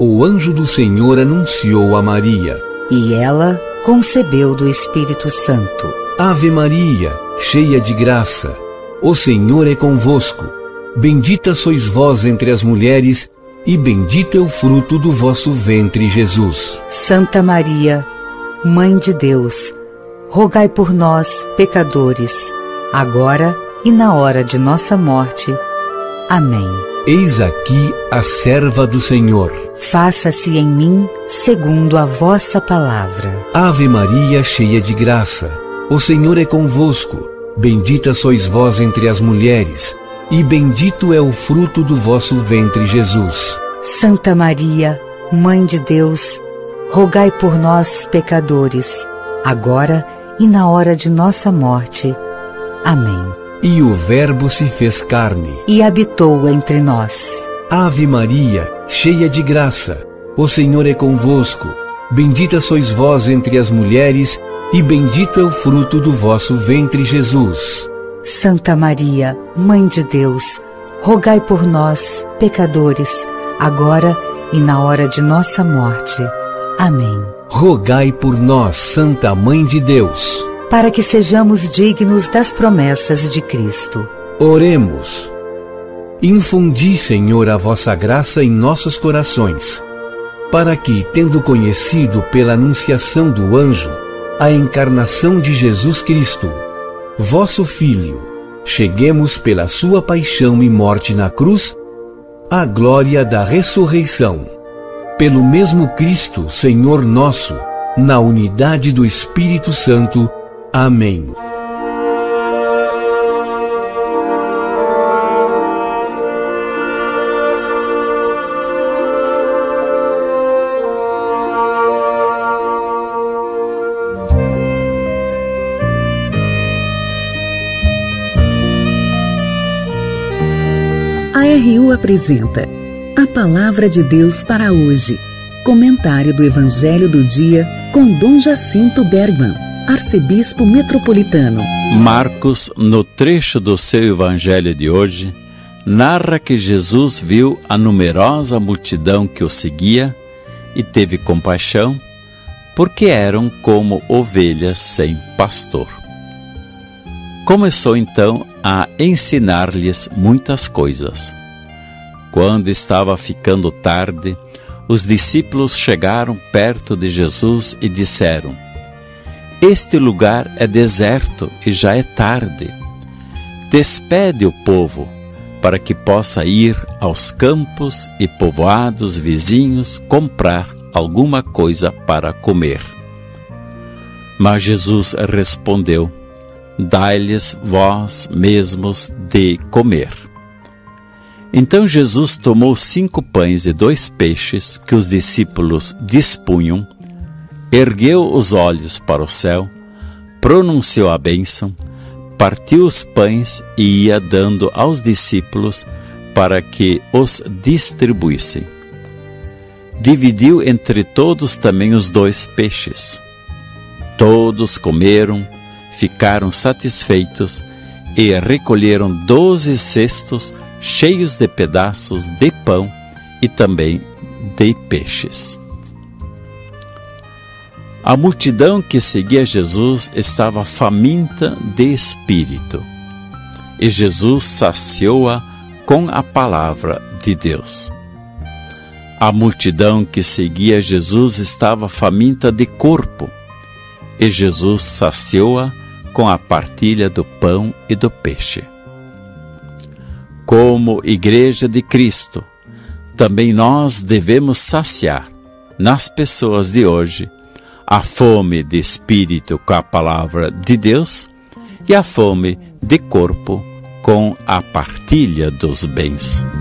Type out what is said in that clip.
o anjo do Senhor anunciou a Maria. E ela concebeu do Espírito Santo. Ave Maria, cheia de graça, o Senhor é convosco. Bendita sois vós entre as mulheres, e bendito é o fruto do vosso ventre, Jesus. Santa Maria, Mãe de Deus, rogai por nós, pecadores, agora e na hora de nossa morte. Amém. Eis aqui a serva do Senhor. Faça-se em mim segundo a vossa palavra. Ave Maria, cheia de graça, o Senhor é convosco. Bendita sois vós entre as mulheres, e bendito é o fruto do vosso ventre, Jesus. Santa Maria, Mãe de Deus, rogai por nós, pecadores, agora e na hora de nossa morte. Amém. E o Verbo se fez carne e habitou entre nós. Ave Maria, cheia de graça, o Senhor é convosco. Bendita sois vós entre as mulheres, e bendito é o fruto do vosso ventre, Jesus. Santa Maria, Mãe de Deus, rogai por nós, pecadores, agora e na hora de nossa morte. Amém. Rogai por nós, Santa Mãe de Deus, para que sejamos dignos das promessas de Cristo. Oremos. Infundi, Senhor, a vossa graça em nossos corações, para que, tendo conhecido pela anunciação do anjo a encarnação de Jesus Cristo, vosso Filho, cheguemos pela sua paixão e morte na cruz à glória da ressurreição. Pelo mesmo Cristo, Senhor nosso, na unidade do Espírito Santo. Amém. A RU apresenta a Palavra de Deus para hoje. Comentário do Evangelho do Dia com Dom Jacinto Bergman, arcebispo metropolitano. Marcos, no trecho do seu Evangelho de hoje, narra que Jesus viu a numerosa multidão que o seguia e teve compaixão, porque eram como ovelhas sem pastor. Começou então a ensinar-lhes muitas coisas. Quando estava ficando tarde, os discípulos chegaram perto de Jesus e disseram: Este lugar é deserto e já é tarde. Despede o povo, para que possa ir aos campos e povoados vizinhos comprar alguma coisa para comer. Mas Jesus respondeu: Dai-lhes vós mesmos de comer. Então Jesus tomou 5 pães e 2 peixes que os discípulos dispunham, ergueu os olhos para o céu, pronunciou a bênção, partiu os pães e ia dando aos discípulos para que os distribuíssem. Dividiu entre todos também os 2 peixes. Todos comeram, ficaram satisfeitos e recolheram 12 cestos cheios de pedaços de pão e também de peixes. A multidão que seguia Jesus estava faminta de espírito, e Jesus saciou-a com a palavra de Deus. A multidão que seguia Jesus estava faminta de corpo, e Jesus saciou-a com a partilha do pão e do peixe. Como Igreja de Cristo, também nós devemos saciar nas pessoas de hoje a fome de espírito com a palavra de Deus e a fome de corpo com a partilha dos bens.